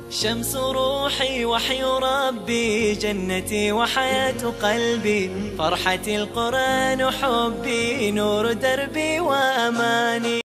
شمس روحي وحي ربي، جنتي وحياة قلبي، فرحتي القرآن حبي، نور دربي وأماني.